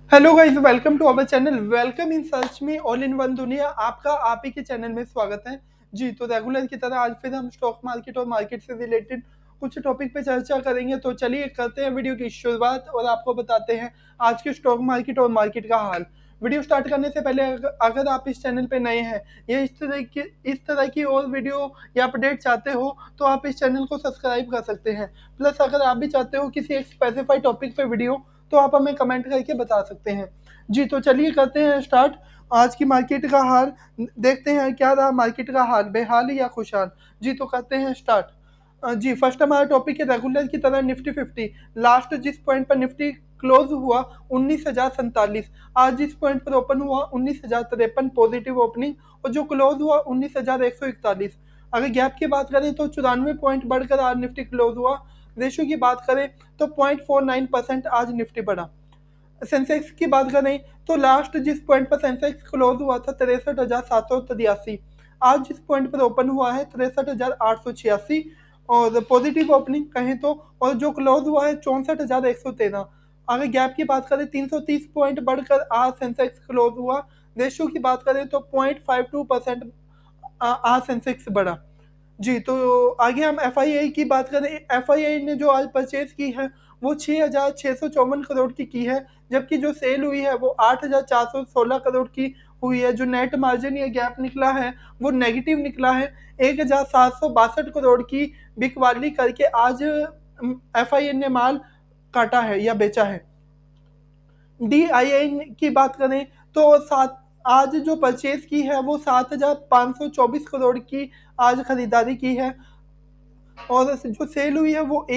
Hello guys, welcome to our channel. Welcome इन search में all in one दुनिया। आपका आप ही के चैनल में स्वागत है जी। तो रेगुलर की तरह आज फिर हम स्टॉक मार्केट और मार्केट से रिलेटेड कुछ टॉपिक पे चर्चा करेंगे। तो चलिए करते हैं वीडियो की शुरुआत और आपको बताते हैं आज के स्टॉक मार्केट और मार्केट का हाल। वीडियो स्टार्ट करने से पहले अगर आप इस चैनल पे नए हैं या इस तरह की और वीडियो या अपडेट चाहते हो तो आप इस चैनल को सब्सक्राइब कर सकते हैं। प्लस अगर आप भी चाहते हो किसी एक स्पेसिफाइड टॉपिक पे वीडियो तो आप हमें कमेंट करके बता सकते हैं जी। तो चलिए करते हैं स्टार्ट आज की मार्केट का हाल। देखते हैं क्या रहा मार्केट का हाल, बेहाल या खुशहाल। जी तो करते हैं स्टार्ट। जी फर्स्ट हमारा टॉपिक है रेगुलर की तरह निफ्टी 50। लास्ट जिस पॉइंट पर निफ्टी क्लोज हुआ 19,047। आज जिस पॉइंट पर ओपन हुआ 19,053 पॉजिटिव ओपनिंग और जो क्लोज हुआ 19,141। अगर गैप की बात करें तो 94 पॉइंट बढ़कर आज निफ्टी क्लोज हुआ। रेशियो की बात करें तो 0.49% आज निफ्टी बढ़ा। सेंसेक्स की बात करें तो लास्ट जिस पॉइंट पर सेंसेक्स क्लोज हुआ था 63,783। आज जिस पॉइंट पर ओपन हुआ है 63,886 और पॉजिटिव ओपनिंग कहें तो, और जो क्लोज हुआ है 64,113। अगर गैप की बात करें 330 पॉइंट बढ़कर आज सेंसेक्स क्लोज हुआ। रेशियो की बात करें तो 0.52% आज सेंसेक्स बढ़ा जी। तो आगे हम एफआईआई की बात करें। एफआईआई ने जो आज परचेज की है वो 6,654 करोड़ की है, जबकि जो सेल हुई है वो 8,416 करोड़ की हुई है। जो नेट मार्जिन या गैप निकला है वो नेगेटिव निकला है। 1,762 करोड़ की बिकवाली करके आज एफआईआई ने माल काटा है या बेचा है। डीआईआई की बात करें तो सात आज जो परचेज की है वो 7,524 करोड़ की आज खरीदारी की है और जो सेल हुई है वो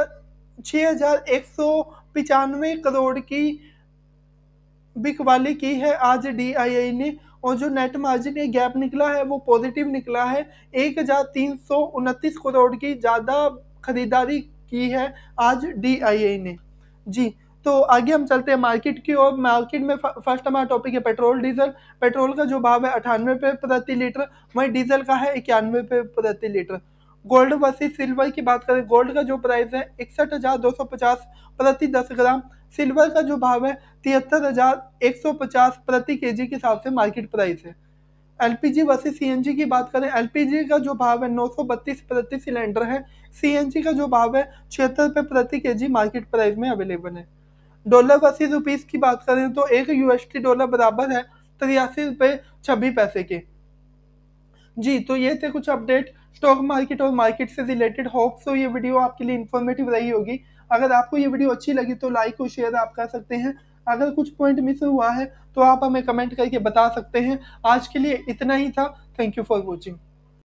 6,195 करोड़ की बिकवाली की है आज डीआईआई ने। और जो नेट मार्जिन या गैप निकला है वो पॉजिटिव निकला है। 1,329 करोड़ की ज़्यादा खरीदारी की है आज डीआईआई ने जी। तो आगे हम चलते हैं मार्केट की ओर। मार्केट में फर्स्ट हमारा टॉपिक है पेट्रोल डीजल। पेट्रोल का जो भाव है 98 रुपये प्रति लीटर, वहीं डीजल का है 91 रुपये प्रति लीटर। गोल्ड वर्सेस सिल्वर की बात करें, गोल्ड का जो प्राइस है 61,250 प्रति 10 ग्राम। सिल्वर का जो भाव है 73,150 प्रति केजी के हिसाब से मार्केट प्राइस है। एलपीजी वर्सेस सीएनजी की बात करें, एलपीजी का जो भाव है 932 प्रति सिलेंडर है। सीएनजी का जो भाव है 76 रुपये प्रति केजी मार्केट प्राइस में अवेलेबल है। डॉलर वर्सेस रुपीस की बात करें तो एक यूएसडी डॉलर बराबर है 83 रुपये 26 पैसे के जी। तो ये थे कुछ अपडेट स्टॉक मार्केट और मार्केट से रिलेटेड। होप सो ये वीडियो आपके लिए इन्फॉर्मेटिव रही होगी। अगर आपको ये वीडियो अच्छी लगी तो लाइक और शेयर आप कर सकते हैं। अगर कुछ पॉइंट मिस हुआ है तो आप हमें कमेंट करके बता सकते हैं। आज के लिए इतना ही था। Thank you for watching.